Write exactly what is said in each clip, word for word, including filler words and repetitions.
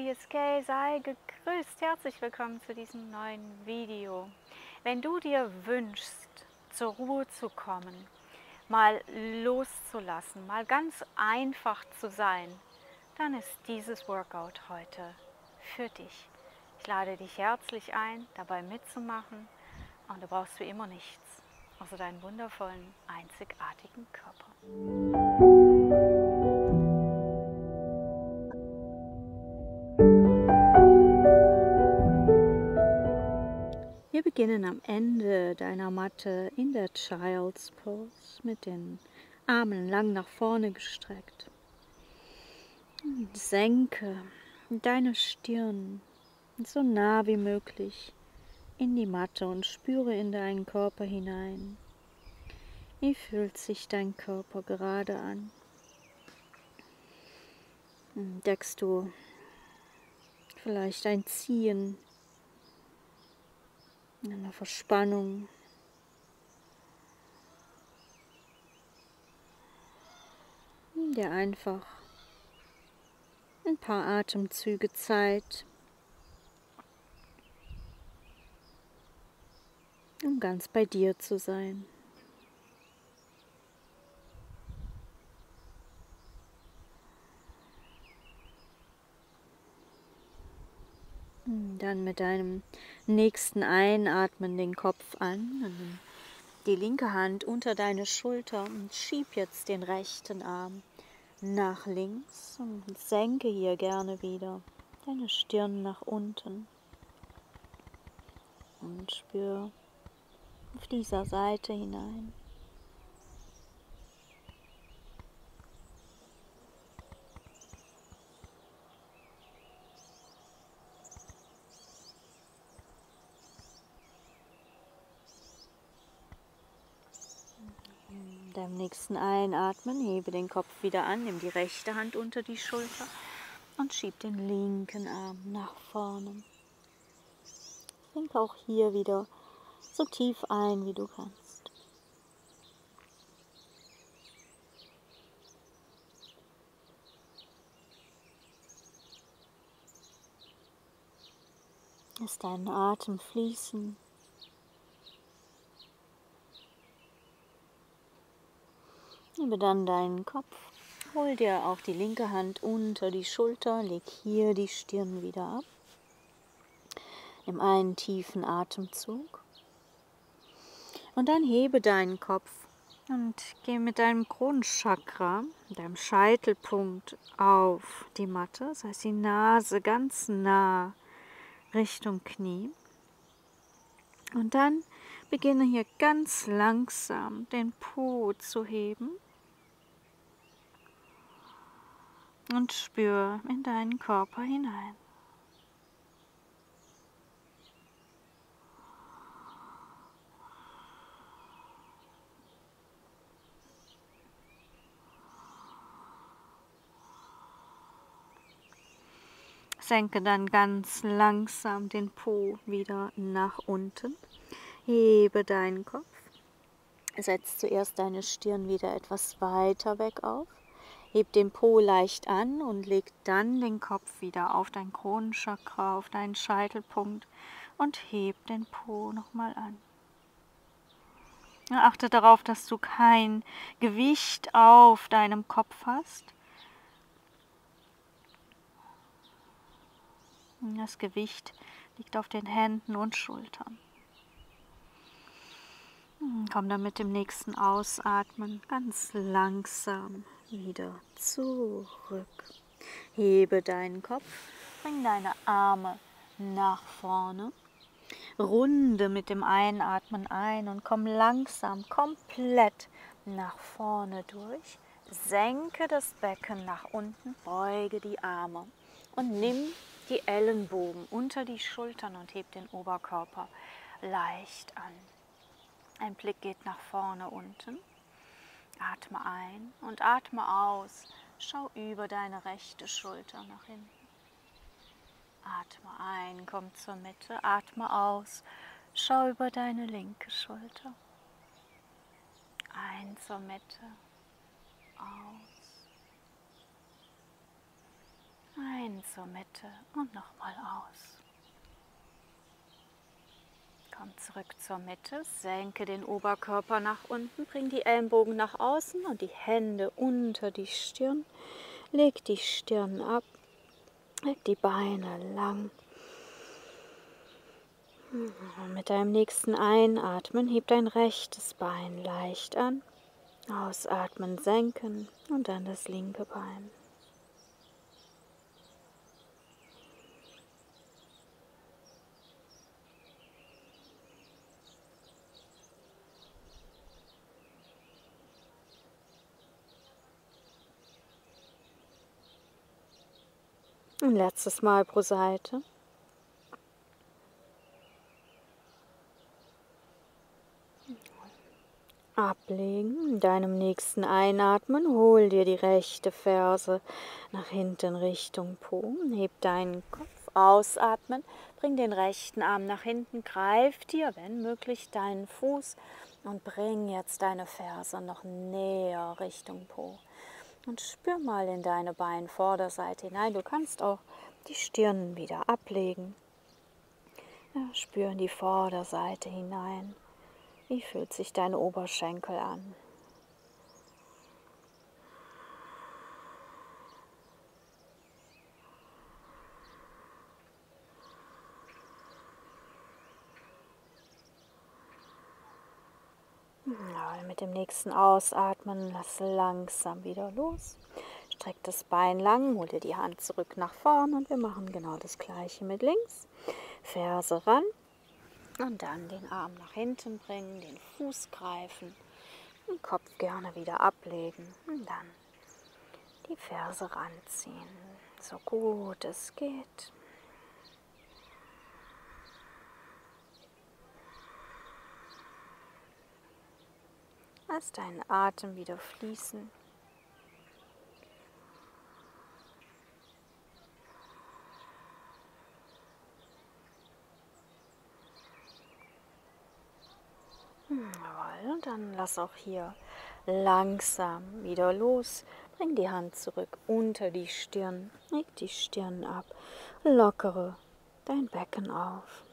hier ist Kay, sei gegrüßt, herzlich willkommen zu diesem neuen Video. Wenn du dir wünschst, zur Ruhe zu kommen, mal loszulassen, mal ganz einfach zu sein, dann ist dieses Workout heute für dich. Ich lade dich herzlich ein, dabei mitzumachen, und du brauchst wie immer nichts, außer deinen wundervollen, einzigartigen Körper. Wir beginnen am Ende deiner Matte in der Child's Pose mit den Armen lang nach vorne gestreckt. Und senke deine Stirn so nah wie möglich in die Matte und spüre in deinen Körper hinein. Wie fühlt sich dein Körper gerade an? Entdeckst du vielleicht ein Ziehen, eine Verspannung? Nimm dir einfach ein paar Atemzüge Zeit, um ganz bei dir zu sein. Dann mit deinem nächsten Einatmen den Kopf an und die linke Hand unter deine Schulter und schieb jetzt den rechten Arm nach links und senke hier gerne wieder deine Stirn nach unten und spür auf dieser Seite hinein. Beim nächsten Einatmen hebe den Kopf wieder an, nimm die rechte Hand unter die Schulter und schieb den linken Arm nach vorne. Senke auch hier wieder so tief ein, wie du kannst. Lass deinen Atem fließen. Nimm dann deinen Kopf, hol dir auch die linke Hand unter die Schulter, leg hier die Stirn wieder ab. Nimm einen tiefen Atemzug und dann hebe deinen Kopf und geh mit deinem Kronenchakra, deinem Scheitelpunkt auf die Matte, das heißt die Nase ganz nah Richtung Knie. Und dann beginne hier ganz langsam den Po zu heben. Und spür in deinen Körper hinein. Senke dann ganz langsam den Po wieder nach unten. Hebe deinen Kopf. Setz zuerst deine Stirn wieder etwas weiter weg auf. Heb den Po leicht an und leg dann den Kopf wieder auf dein Kronenchakra, auf deinen Scheitelpunkt und heb den Po nochmal an. Achte darauf, dass du kein Gewicht auf deinem Kopf hast. Das Gewicht liegt auf den Händen und Schultern. Komm dann mit dem nächsten Ausatmen ganz langsam wieder zurück. Hebe deinen Kopf, bring deine Arme nach vorne. Runde mit dem Einatmen ein und komm langsam komplett nach vorne durch. Senke das Becken nach unten, beuge die Arme und nimm die Ellenbogen unter die Schultern und heb den Oberkörper leicht an. Ein Blick geht nach vorne unten. Atme ein und atme aus. Schau über deine rechte Schulter nach hinten. Atme ein, komm zur Mitte. Atme aus. Schau über deine linke Schulter. Ein zur Mitte. Aus. Ein zur Mitte und nochmal aus. Komm zurück zur Mitte, senke den Oberkörper nach unten, bring die Ellenbogen nach außen und die Hände unter die Stirn. Leg die Stirn ab, leg die Beine lang. Und mit deinem nächsten Einatmen heb dein rechtes Bein leicht an. Ausatmen, senken und dann das linke Bein. Ein letztes Mal pro Seite. Ablegen. In deinem nächsten Einatmen hol dir die rechte Ferse nach hinten Richtung Po. Heb deinen Kopf. Ausatmen. Bring den rechten Arm nach hinten. Greif dir, wenn möglich, deinen Fuß und bring jetzt deine Ferse noch näher Richtung Po. Und spür mal in deine Beinvorderseite hinein. Du kannst auch die Stirn wieder ablegen. Ja, spür in die Vorderseite hinein. Wie fühlt sich dein Oberschenkel an? Ja, mit dem nächsten Ausatmen lass langsam wieder los. Streck das Bein lang, hol dir die Hand zurück nach vorn und wir machen genau das gleiche mit links. Ferse ran und dann den Arm nach hinten bringen, den Fuß greifen, den Kopf gerne wieder ablegen und dann die Ferse ranziehen, so gut es geht. Lass deinen Atem wieder fließen. Jawohl, und dann lass auch hier langsam wieder los. Bring die Hand zurück unter die Stirn. Leg die Stirn ab. Lockere dein Becken auf.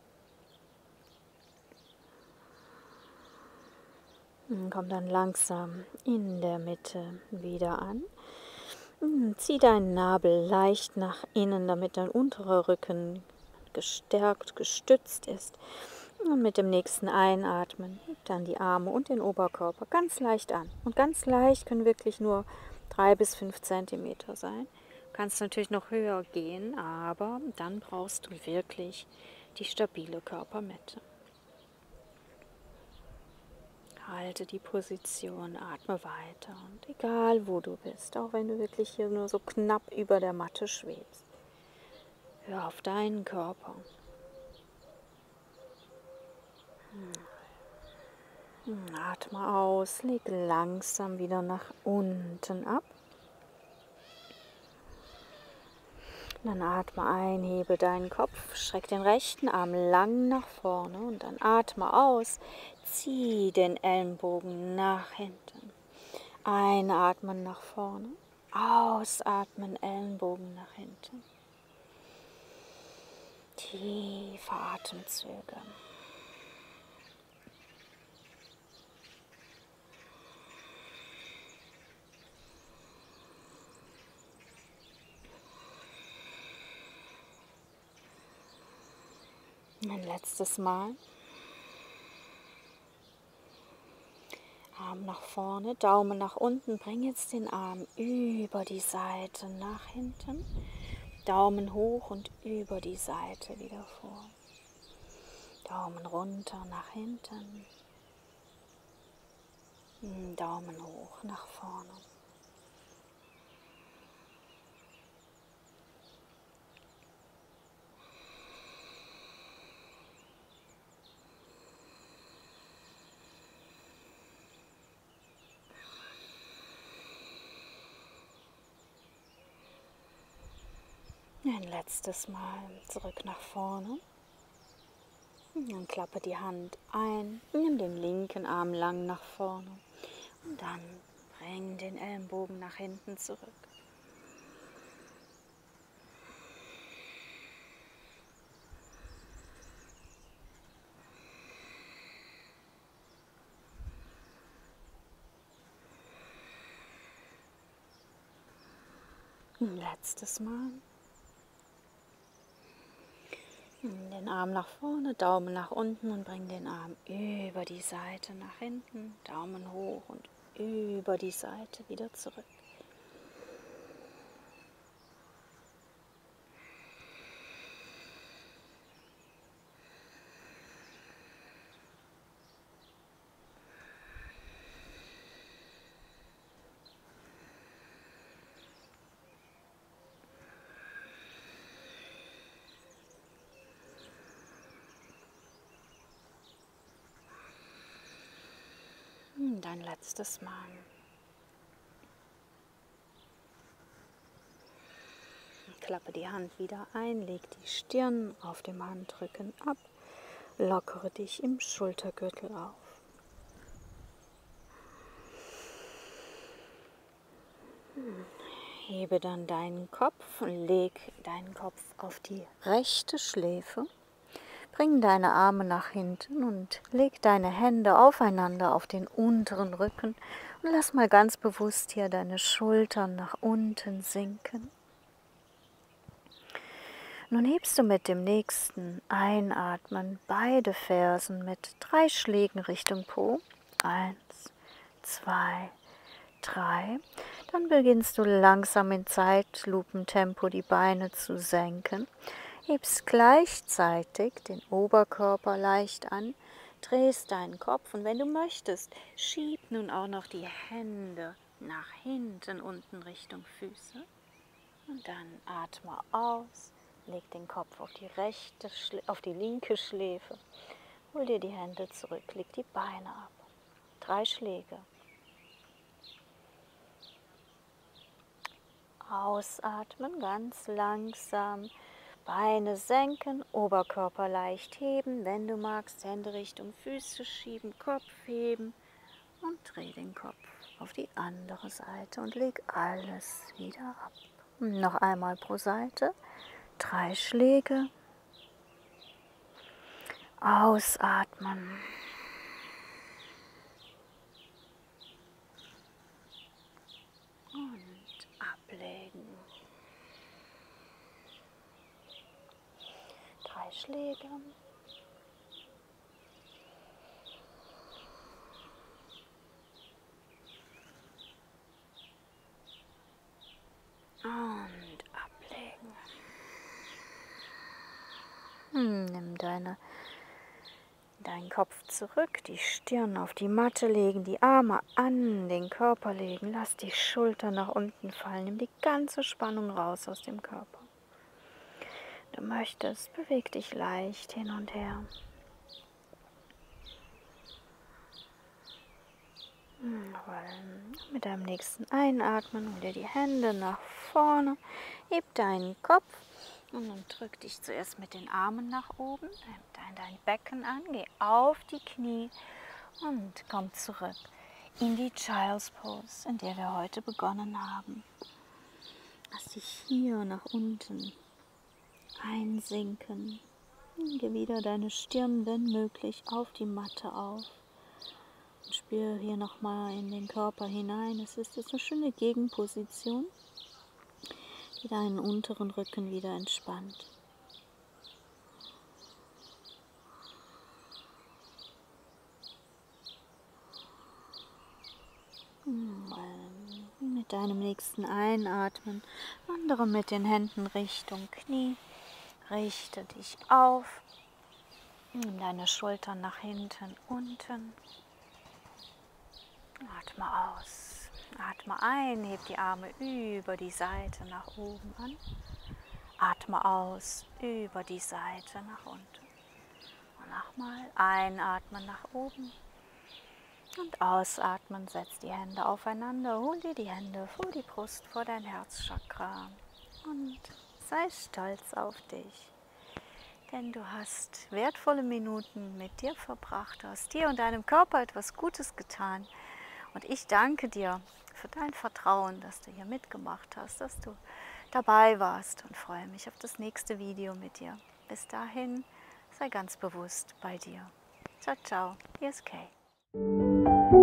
Komm dann langsam in der Mitte wieder an. Zieh deinen Nabel leicht nach innen, damit dein unterer Rücken gestärkt, gestützt ist. Und mit dem nächsten Einatmen heb dann die Arme und den Oberkörper ganz leicht an. Und ganz leicht können wirklich nur drei bis fünf Zentimeter sein. Du kannst natürlich noch höher gehen, aber dann brauchst du wirklich die stabile Körpermitte. Halte die Position, atme weiter und egal wo du bist, auch wenn du wirklich hier nur so knapp über der Matte schwebst, hör auf deinen Körper. Atme aus, leg langsam wieder nach unten ab. Dann atme ein, hebe deinen Kopf, streck den rechten Arm lang nach vorne und dann atme aus, zieh den Ellenbogen nach hinten. Einatmen nach vorne, ausatmen, Ellenbogen nach hinten. Tiefe Atemzüge. Ein letztes Mal. Arm nach vorne, Daumen nach unten. Bring jetzt den Arm über die Seite nach hinten. Daumen hoch und über die Seite wieder vor. Daumen runter nach hinten. Daumen hoch nach vorne. Ein letztes Mal zurück nach vorne. Dann klappe die Hand ein, nimm den linken Arm lang nach vorne und dann bring den Ellenbogen nach hinten zurück. Ein letztes Mal. Den Arm nach vorne, Daumen nach unten und bring den Arm über die Seite nach hinten, Daumen hoch und über die Seite wieder zurück. Dein letztes Mal. Klappe die Hand wieder ein, leg die Stirn auf dem Handrücken ab, lockere dich im Schultergürtel auf. Hebe dann deinen Kopf und leg deinen Kopf auf die rechte Schläfe. Bring deine Arme nach hinten und leg deine Hände aufeinander auf den unteren Rücken und lass mal ganz bewusst hier deine Schultern nach unten sinken. Nun hebst du mit dem nächsten Einatmen beide Fersen mit drei Schlägen Richtung Po. Eins, zwei, drei. Dann beginnst du langsam in Zeitlupentempo die Beine zu senken. Hebst gleichzeitig den Oberkörper leicht an, drehst deinen Kopf und wenn du möchtest, schieb nun auch noch die Hände nach hinten unten Richtung Füße. Und dann atme aus, leg den Kopf auf die, rechte, auf die linke Schläfe, hol dir die Hände zurück, leg die Beine ab. Drei Schläge. Ausatmen, ganz langsam. Beine senken, Oberkörper leicht heben. Wenn du magst, Hände Richtung Füße schieben, Kopf heben und dreh den Kopf auf die andere Seite und leg alles wieder ab. Noch einmal pro Seite. Drei Schläge. Ausatmen. Und ablegen. Drei Schläge. Und ablegen. Hm, nimm deine, deinen Kopf zurück, die Stirn auf die Matte legen, die Arme an den Körper legen. Lass die Schultern nach unten fallen. Nimm die ganze Spannung raus aus dem Körper. Du möchtest, beweg dich leicht hin und her. Mit deinem nächsten Einatmen hol dir die Hände nach vorne, heb deinen Kopf und dann drück dich zuerst mit den Armen nach oben, nimm dein, dein Becken an, geh auf die Knie und komm zurück in die Child's Pose, in der wir heute begonnen haben. Lass dich hier nach unten einsinken. Geh wieder deine Stirn, wenn möglich, auf die Matte auf. Und spüre hier nochmal in den Körper hinein. Es ist jetzt eine schöne Gegenposition, die deinen unteren Rücken wieder entspannt. Mit deinem nächsten Einatmen wandere mit den Händen Richtung Knie. Richte dich auf. Nimm deine Schultern nach hinten, unten. Atme aus. Atme ein, heb die Arme über die Seite nach oben an. Atme aus, über die Seite nach unten. Und nochmal einatmen nach oben. Und ausatmen, setz die Hände aufeinander, hol dir die Hände vor die Brust, vor dein Herzchakra. Und sei stolz auf dich. Denn du hast wertvolle Minuten mit dir verbracht, du hast dir und deinem Körper etwas Gutes getan. Und ich danke dir für dein Vertrauen, dass du hier mitgemacht hast, dass du dabei warst und freue mich auf das nächste Video mit dir. Bis dahin, sei ganz bewusst bei dir. Ciao, ciao, hier ist Kay.